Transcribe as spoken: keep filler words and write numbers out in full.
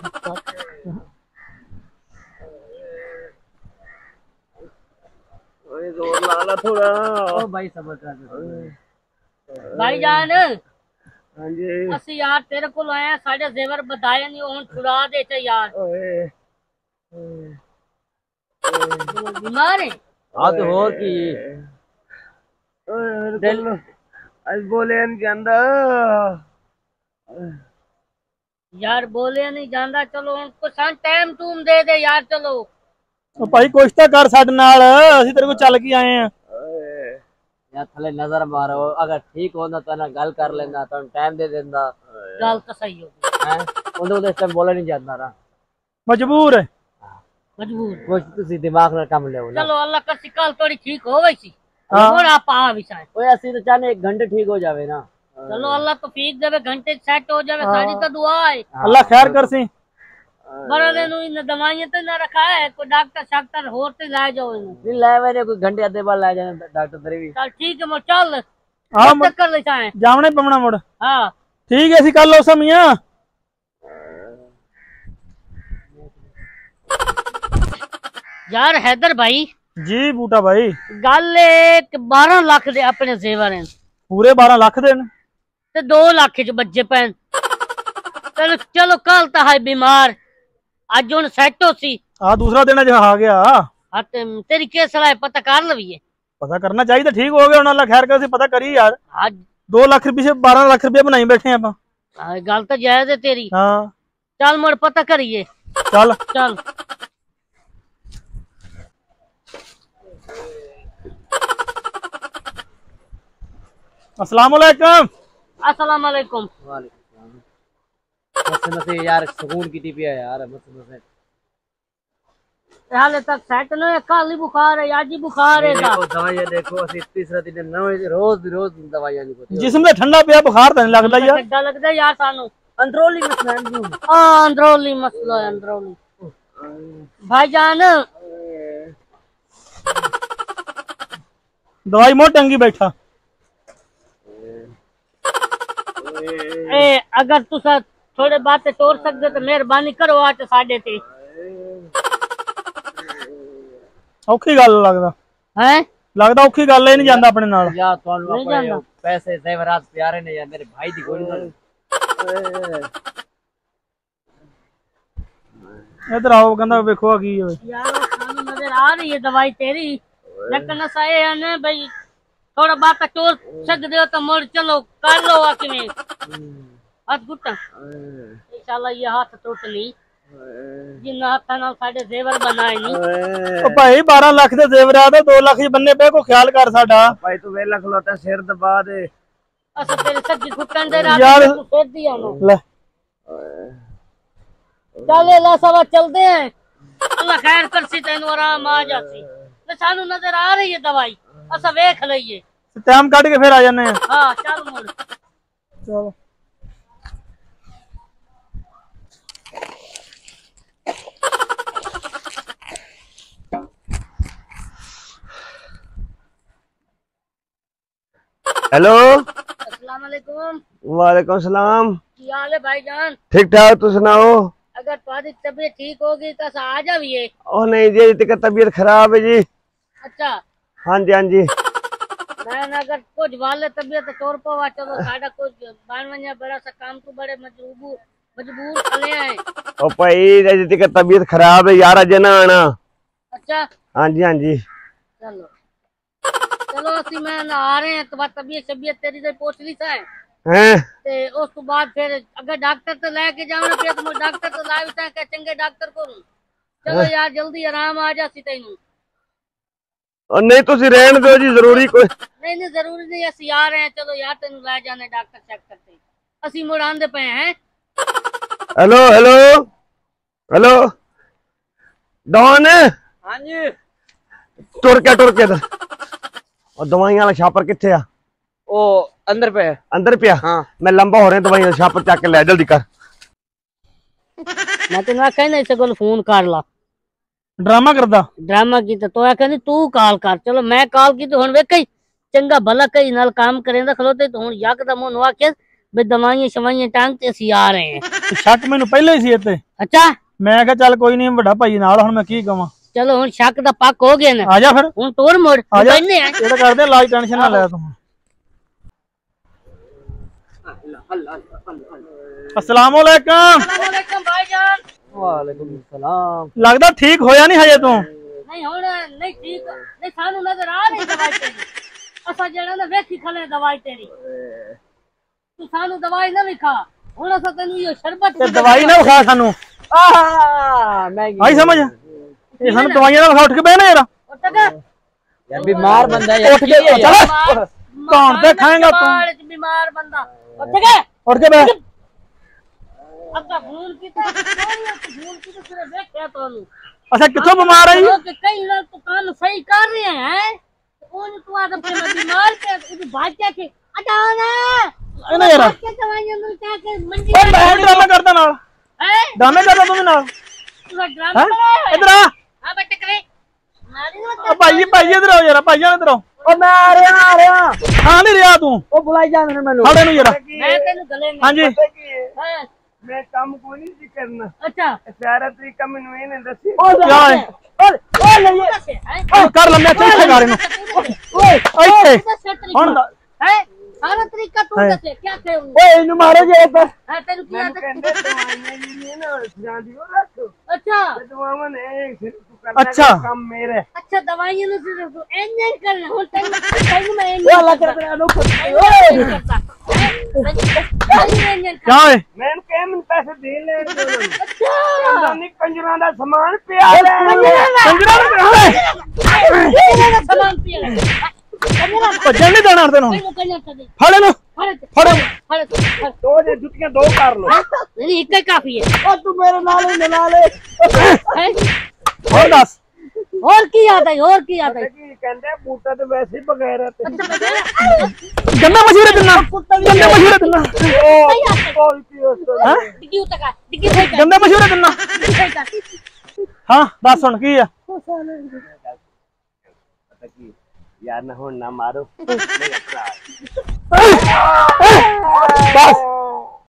जोर ला थोड़ा। ओ भाई सबर कर भाईजान। हाँ जी असि यार तेरे को आए साढ़े जेवर बताए नहीं हुन छुड़ा दे चे यार। ओए बीमार है? हाँ तो हो की दिल आज बोले नहीं जांदा यार बोले नहीं जांदा। चलो उनको सन टाइम टूम दे दे यार। चलो ओ भाई कुछ तो कर साडे नाल, असि तेरे को चल के आए हैं यार। थले नजर मारो, अगर ठीक होंदा तो ना गल कर लेंदा, तो टाइम दे देंदा। गल तो सही होगी हैं उन्हें उस टाइम बोला नहीं जाता ना। मजबूर है मजबूर। कुछ तुसी दिमाग ना काम ले चलो अल्लाह कर सी कल थोड़ी ठीक हो गई सी हाँ। और आप आ भी शायद। ओए असि तो चाहने एक घंटे ठीक हो जावे ना। चलो अल्लाह तो फीक देवे, घंटे सेट हो जावे। साड़ी तो दुआ है अल्लाह खैर कर सी। बड़ा नु इन दवाइयां तो ना रखा है, कोई डॉक्टर शाक्टर होर ते ले जाओ इन्हें। नहीं ले मैंने कोई घंटे आधे बाद ले जाने डॉक्टर तेरे भी। चल ठीक है मो चल हाँ कब तक कर ले चाहे। जावने पवना मुड़। हां ठीक है असि कल उस मियां। यार हैदर भाई जी बूटा भाई। गल एक बारह लाख दे अपने जेवर हैं। पूरे बारह लाख देन ते दो लाख च बच्चे पैन। चलो चलो कल तो है बीमार, आज उन सेट हो सी। आ दूसरा दिन जो आ गया। हाँ ते तेरी क्या सलाह है, पता कर लविए। पता करना चाहिए तो ठीक हो गया। अल्लाह खैर कर सी पता करी यार। आज दो लाख रुपये से बारह लाख रुपये बनाई बैठे हैं आप। हाँ, गल तो जायज है तेरी। हाँ चल मोड़ पता करिए। चल चल अस्सलाम वालेकुम। अस्सलाम वालेकुम। मत मत यार सुकून की टीपी है यार। मत मत हाले तक सेट न है, कल ही बुखार है, आज ही बुखार है। देखो दवाइयां देखो, असि तीसरा दिन नवे रोज रोज दवाइयां नहीं होती। जिसम से ठंडा पिया बुखार तो नहीं लगता यार। ठंडा लगता है यार सानू। अंदरूनी मसला है। हाँ अंदरूनी मसला है अंदरूनी। भाईजान दवाई मोट टंगी बैठा। ए अगर तुसा थोड़े बातें तोड़ सकते तो मेहरबानी करो आज साढ़े ते। औखी गल लगदा हैं लगदा औखी गल ही नहीं जांदा अपने नाल यार। कौन नहीं जानदा। पैसे जेवरात प्यारे ने यार, मेरे भाई दी गोली मार। इधर आओ कहंदा वेखो की होए। यार सानू नजर आ रही है दवाई तेरी, लेकिन ऐसा ये है ना भाई थोड़ा बात तोड़ सकते हो तो मोड़ चलो कर लो आके में हाथ गुट्टा। इंशाल्लाह ये हाथ टूट ली जिन हाथा नाल साडे जेवर बनाए नहीं। ओ भाई बारह लाख दे जेवरात दो लाख ही बनने पे को ख्याल कर साडा। भाई तू वेला खलोता सिर दबा दे। अच्छा तेरे सज्जी घुटन दे रात यार को फेर दिया ना। ले चले ला सब चलते हैं। अल्लाह खैर कर सी तेन आराम आ जासी। ते सानू नजर आ रही है दवाई, असा वेख लईए। टाइम काट के फिर आ जाने हैं। हां चल मोड़ चलो हेलो अस्सलाम वालेकुम। वालेकुम सलाम। क्या हाल है भाईजान? ठीक ठाक तू सुनाओ। अगर तुम्हारी तबीयत ठीक होगी तो आ जाइए। ओ नहीं जी तेरी तबीयत खराब है जी। अच्छा हाँ जी हाँ जी। मैं अगर कुछ वाले तबीयत तौर पर चलो साडा कुछ बान वने बड़ा सा काम तो बड़े मजबूर मजबूर खले हैं। ओ भाई तेरी तबीयत खराब है यार, अजे ना आना। अच्छा हाँ जी हाँ जी। चलो चलो असि मैं ना आ रहे हैं तो बात तबीयत तबीयत तेरी से पूछ ली है हैं ते उस तो बाद फिर अगर डॉक्टर तो लेके जाओ फिर तो डॉक्टर तो ला भी के चंगे डॉक्टर को। चलो यार जल्दी आराम आ जासी तैनू। और नहीं तुसी रहन दो जी, जरूरी कोई नहीं नहीं जरूरी नहीं, असि आ रहे हैं। चलो यार तेन लै जाने डॉक्टर चेक करते असि मुड़ आंदे पे हैं। हेलो हेलो हेलो डॉन। हां जी टुर के टुर के और दवाइयां वाला छापर किथे आ? ओ अंदर पे है। अंदर पिया? हाँ मैं लंबा हो रहा है, दवाइयां छापर चक के ले जल्दी कर। मैं तेन आख्या ना इसे कोल फोन कर ला। ड्रामा करदा ड्रामा की तो तो कहनी तू कॉल कर। चलो मैं कॉल की तो हुन वेख चंगा भला कई नाल काम करेंदा खलोते तो हुन यकदम उन आख्या बे दवाइयां शवाइयां टांग ते ਅਸੀਂ ਆ ਰਹੇ हैं। ਸ਼ੱਕ ਮੈਨੂੰ ਪਹਿਲੇ ਹੀ ਸੀ ਇੱਥੇ। ਅੱਛਾ ਮੈਂ ਕਿਹਾ ਚੱਲ ਕੋਈ ਨਹੀਂ ਵੱਡਾ ਭਾਈ ਨਾਲ ਹੁਣ ਮੈਂ ਕੀ ਕਵਾਂ। ਚਲੋ ਹੁਣ ਸ਼ੱਕ ਦਾ ਪੱਕ ਹੋ ਗਿਆ ਨਾ। ਆ ਜਾ ਫਿਰ ਹੁਣ ਤੋੜ ਮੋੜ ਆ ਜਾ ਬੈਠਨੇ ਆ। ਇਹ ਤਾਂ ਕਰਦੇ ਇਲਾਜ ਟੈਨਸ਼ਨ ਨਾ ਲੈ ਤੂੰ। अस्सलाम वालेकुम। वालेकुम भाईजान। वालेकुम सलाम। लगदा ठीक होया नहीं हजे तू? नहीं ਹੁਣ नहीं ठीक नहीं सानू नजर आ रही दवाई तेरी। असा जेड़ा ना वेखी खले दवाई तेरी। तू सानू दवाई ना विखा। ਹੁਣ ਅਸਾਂ ਤੈਨੂੰ ਇਹ ਸ਼ਰਬਤ ਤੇ ਦਵਾਈ ਨਾ ਖਾ ਸਾਨੂੰ। आह मैं आई समझ ਇਹ ਸਾਨੂੰ ਦਵਾਈਆਂ ਨਾਲ ਉੱਠ ਕੇ ਬਹਿ ਨਾ ਯਾਰ। ਉੱਠ ਕੇ यार बीमार बंदा है ਉੱਠ ਕੇ ਚੱਲ ਕੌਣ ਤੇ ਖਾਏਗਾ ਤੂੰ? बीमार बंदा ਉੱਠ ਕੇ ਉੱਠ ਕੇ ਬਹਿ। ਅੱਗਾ ਫੋਨ ਕੀਤਾ ਫੋਨ ਕੀਤਾ ਤੇਰੇ ਵੇਖਿਆ ਤੁਹਾਨੂੰ। ਅੱਛਾ ਕਿੱਥੋਂ ਬਿਮਾਰ ਆਈ? ਕਿ ਕਈ ਲੋग तो काम सही कर रहे हैं कौन तू आदम पे बीमार पे तू भाग के अटाना ए ना यार क्या दवाइयां मिलता है मंडी ਓ ਮੈਂ ਡਰਾਮਾ ਕਰਦਾ ਨਾਲ। हैं ਡਰਾਮੇ ਕਰਦਾ ਤੂੰ ਵੀ ਨਾਲ। तू ड्रामा ਹੈ ਇੱਧਰ ਆ। हां बेटे करे मारी ना ਓ ਭਾਈ ਭਾਈ ਇੱਧਰ ਆਓ ਯਾਰ ਭਾਈ ਇੱਧਰ ਆਓ। ओ मैं आ रहा आ रहा ਹਾਂ ਨਹੀਂ ਰਿਹਾ ਤੂੰ। ओ बुलाई जा मैंने मैनू ਸਾਡੇ ਨੂੰ ਯਾਰ। मैं तेनु गले में ਹਾਂਜੀ हैं ਮੈਂ ਕੰਮ ਕੋਈ ਨਹੀਂ ਸੀ ਕਰਨਾ। अच्छा ਸਾਰਾ ਤਰੀਕਾ ਮੈਨੂੰ ਇਹਨੇ ਦੱਸੀ। ओ क्या है? ओ ओ नहीं हैं ਓ ਕਰ ਲੰਮੇ ਚੱਲ ਗਾਰੇ ਨੂੰ ਇੱਥੇ ਹੁਣ ਦਾ- हैं सारा तरीका तू दसे क्या थे ओ इनु मारो जे एक है तेनु क्या ਮੈਨੂੰ ਕਹਿੰਦੇ ਦਵਾਈਆਂ ਜਿਹੜੀਆਂ ਨਾ ਜਾਂਦੀ ਉਹ ਰੱਖ। अच्छा ਦਵਾਵਾਂ ਨੇ ਫਿਰ ਤੂੰ ਕਰਨਾ अच्छा। ਕੰਮ ਮੇਰੇ। अच्छा दवाइयां नु सिर्फ तू एंजॉय करना हूं तेनु तेनु मैं ओ अल्लाह कर मेरा नो एंजॉय करता एंजॉय ਕਿਆ ਓਏ? ਮੈਂ ਕਿਹਾ ਮੈਨੂੰ ਪੈਸੇ ਦੇ ਲੈ ਦੇ। अच्छा ਕਹਿੰਦਾ ਨਹੀਂ ਕੰਜਰਾਂ ਦਾ ਸਮਾਨ ਪਿਆ ਲੈ। ਕੰਜਰਾ ਨੂੰ तेरा सामान पिया तेरा ਭੱਜਣ ਨਹੀਂ ਦੇਣਾ ਤੈਨੂੰ। तेनु कन्या दे ਫੜ ਇਹਨੂੰ फड़ ਫੜ। फड़ ਦੋ ਜੇ ਜੁੱਤੀਆਂ ਦੋ ਕਰ ਲੋ। नहीं एक ही काफी है ओ तू मेरे नाल ही मिला ले हैं? ਹੋਰ ਦੱਸ। और की याद है और की याद है ਕੀ ਕਹਿੰਦੇ ਬੂਟਾ ਤੇ ਵੈਸੇ ਹੀ ਬਗੈਰ ਤੇ ਗੰਦਾ ਮਸ਼ਹੂਰ ਦਿੰਨਾ ਗੰਦਾ ਮਸ਼ਹੂਰ ਦਿੰਨਾ ਕੋਈ ਕੀ ਉਸ ਤੋਂ ਹਾਂ डिग्गी उतका डिग्गी फेंक ਗੰਦਾ ਮਸ਼ਹੂਰ ਦਿੰਨਾ। डिग्गी फेंक ਹਾਂ ਦੱਸ ਹੁਣ ਕੀ ਆ? ਪਤਾ ਕੀ ਯਾਰ ਨਾ ਹੁਣ ਨਾ ਮਾਰੋ। ਬਸ